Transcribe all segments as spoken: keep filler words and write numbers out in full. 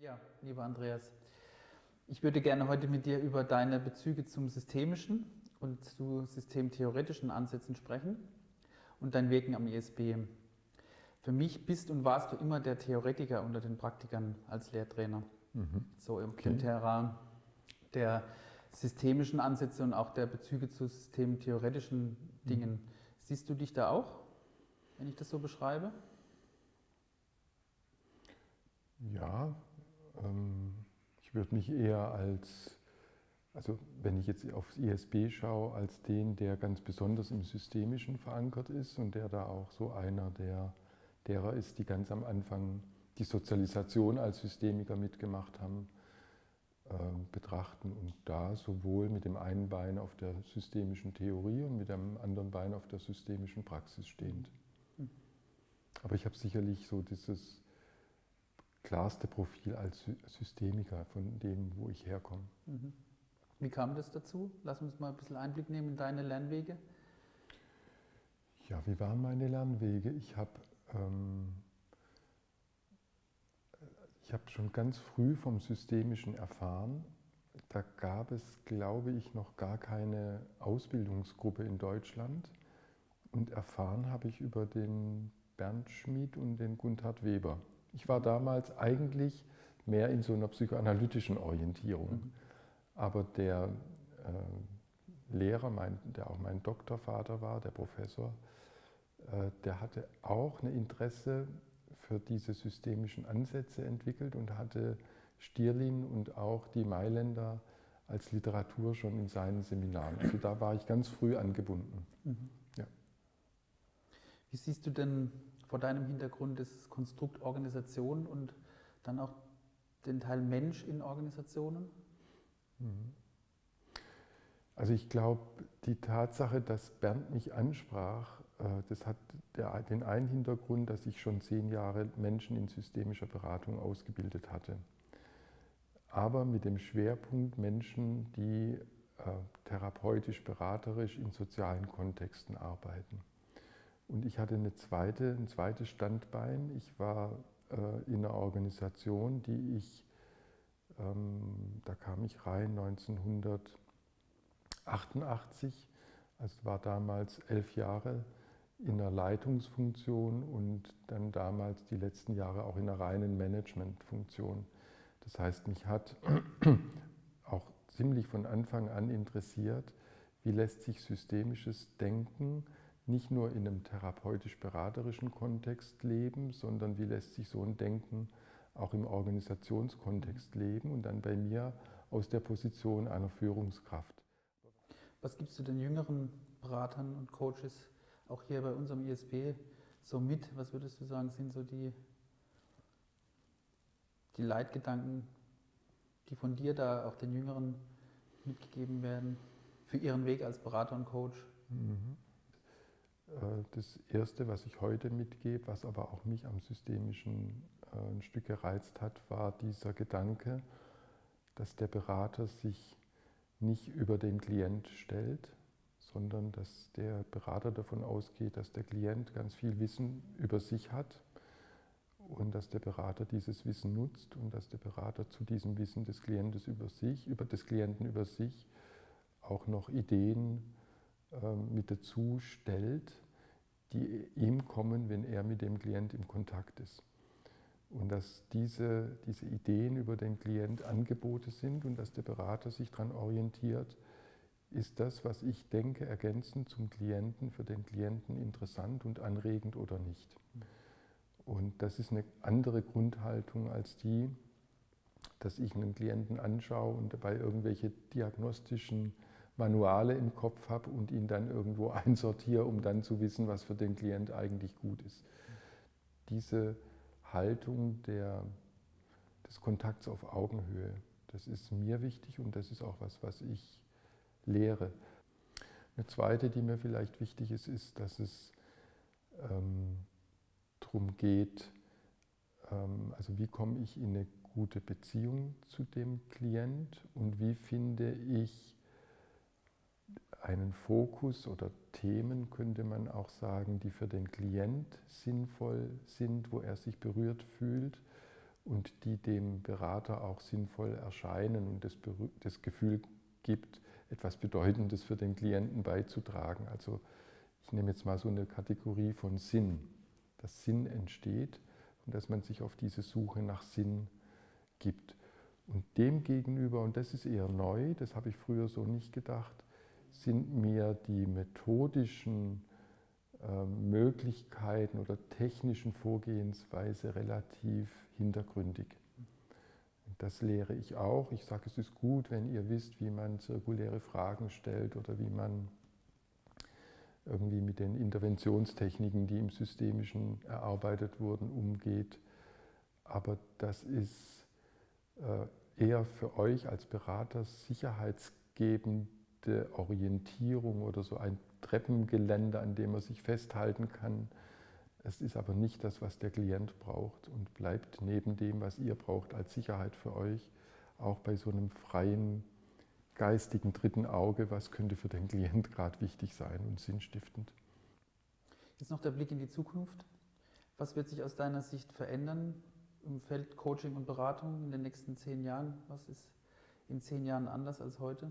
Ja, lieber Andreas, ich würde gerne heute mit dir über deine Bezüge zum systemischen und zu systemtheoretischen Ansätzen sprechen und dein Wirken am I S B. Für mich bist und warst du immer der Theoretiker unter den Praktikern als Lehrtrainer. Mhm. So im Okay. Terrain der systemischen Ansätze und auch der Bezüge zu systemtheoretischen Dingen. Mhm. Siehst du dich da auch, wenn ich das so beschreibe? Ja, ähm, ich würde mich eher als, also wenn ich jetzt aufs I S B schaue, als den, der ganz besonders im Systemischen verankert ist und der da auch so einer der, derer ist, die ganz am Anfang die Sozialisation als Systemiker mitgemacht haben, äh, betrachten und da sowohl mit dem einen Bein auf der systemischen Theorie und mit dem anderen Bein auf der systemischen Praxis stehend. Aber ich habe sicherlich so dieses klarste Profil als Systemiker von dem, wo ich herkomme. Wie kam das dazu? Lass uns mal ein bisschen Einblick nehmen in deine Lernwege. Ja, wie waren meine Lernwege? Ich habe ähm, ich habe schon ganz früh vom Systemischen erfahren. Da gab es, glaube ich, noch gar keine Ausbildungsgruppe in Deutschland. Und erfahren habe ich über den Bernd Schmid und den Gunther Weber. Ich war damals eigentlich mehr in so einer psychoanalytischen Orientierung. Mhm. Aber der äh, Lehrer, mein, der auch mein Doktorvater war, der Professor, äh, der hatte auch ein Interesse für diese systemischen Ansätze entwickelt und hatte Stirlin und auch die Mailänder als Literatur schon in seinen Seminaren. Also da war ich ganz früh angebunden. Mhm. Ja. Wie siehst du denn vor deinem Hintergrund das Konstrukt Organisation und dann auch den Teil Mensch in Organisationen? Also ich glaube, die Tatsache, dass Bernd mich ansprach, das hat den einen Hintergrund, dass ich schon zehn Jahre Menschen in systemischer Beratung ausgebildet hatte. Aber mit dem Schwerpunkt Menschen, die therapeutisch-beraterisch in sozialen Kontexten arbeiten. Und ich hatte eine zweite, ein zweites Standbein. Ich war in einer Organisation, die ich, da kam ich rein neunzehnhundertachtundachtzig, also war damals elf Jahre in einer Leitungsfunktion und dann damals die letzten Jahre auch in einer reinen Managementfunktion. Das heißt, mich hat auch ziemlich von Anfang an interessiert, wie lässt sich systemisches Denken nicht nur in einem therapeutisch-beraterischen Kontext leben, sondern wie lässt sich so ein Denken auch im Organisationskontext leben und dann bei mir aus der Position einer Führungskraft. Was gibst du den jüngeren Beratern und Coaches auch hier bei unserem I S B so mit? Was würdest du sagen, sind so die, die Leitgedanken, die von dir da auch den Jüngeren mitgegeben werden für ihren Weg als Berater und Coach? Mhm. Das Erste, was ich heute mitgebe, was aber auch mich am Systemischen ein Stück gereizt hat, war dieser Gedanke, dass der Berater sich nicht über den Klient stellt, sondern dass der Berater davon ausgeht, dass der Klient ganz viel Wissen über sich hat und dass der Berater dieses Wissen nutzt und dass der Berater zu diesem Wissen des Klientes über sich, über des Klienten über sich auch noch Ideen mit dazu stellt, die ihm kommen, wenn er mit dem Klient im Kontakt ist. Und dass diese, diese Ideen über den Klient Angebote sind und dass der Berater sich daran orientiert, ist das, was ich denke, ergänzend zum Klienten, für den Klienten interessant und anregend oder nicht. Und das ist eine andere Grundhaltung als die, dass ich einen Klienten anschaue und dabei irgendwelche diagnostischen Manuale im Kopf habe und ihn dann irgendwo einsortiere, um dann zu wissen, was für den Klient eigentlich gut ist. Diese Haltung der, des Kontakts auf Augenhöhe, das ist mir wichtig und das ist auch was, was ich lehre. Eine zweite, die mir vielleicht wichtig ist, ist, dass es ähm, darum geht, ähm, also wie komme ich in eine gute Beziehung zu dem Klient und wie finde ich einen Fokus oder Themen, könnte man auch sagen, die für den Klient sinnvoll sind, wo er sich berührt fühlt und die dem Berater auch sinnvoll erscheinen und das, das Gefühl gibt, etwas Bedeutendes für den Klienten beizutragen. Also ich nehme jetzt mal so eine Kategorie von Sinn, dass Sinn entsteht und dass man sich auf diese Suche nach Sinn gibt. Und dem gegenüber, und das ist eher neu, das habe ich früher so nicht gedacht, sind mir die methodischen äh, Möglichkeiten oder technischen Vorgehensweise relativ hintergründig. Und das lehre ich auch. Ich sage, es ist gut, wenn ihr wisst, wie man zirkuläre Fragen stellt oder wie man irgendwie mit den Interventionstechniken, die im Systemischen erarbeitet wurden, umgeht. Aber das ist eher für euch als Berater sicherheitsgebende Orientierung oder so ein Treppengeländer, an dem man sich festhalten kann. Es ist aber nicht das, was der Klient braucht und bleibt neben dem, was ihr braucht, als Sicherheit für euch, auch bei so einem freien, geistigen dritten Auge, was könnte für den Klient gerade wichtig sein und sinnstiftend. Jetzt noch der Blick in die Zukunft. Was wird sich aus deiner Sicht verändern im Feld Coaching und Beratung in den nächsten zehn Jahren? Was ist in zehn Jahren anders als heute?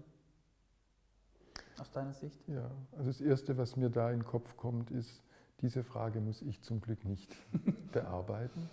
Aus deiner Sicht? Ja, also das Erste, was mir da in den Kopf kommt, ist, diese Frage muss ich zum Glück nicht bearbeiten.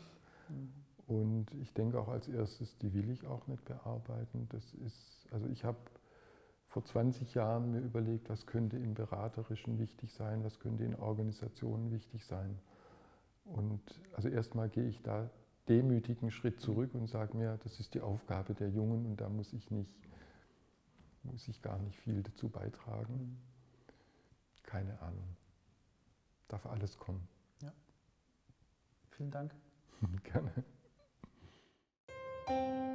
Und ich denke auch als erstes, die will ich auch nicht bearbeiten. Das ist, also ich habe vor zwanzig Jahren mir überlegt, was könnte im Beraterischen wichtig sein, was könnte in Organisationen wichtig sein. Und also erstmal gehe ich da demütigen Schritt zurück und sage mir, das ist die Aufgabe der Jungen und da muss ich nicht, muss ich gar nicht viel dazu beitragen. Keine Ahnung. Darf alles kommen. Ja. Vielen Dank. Gerne.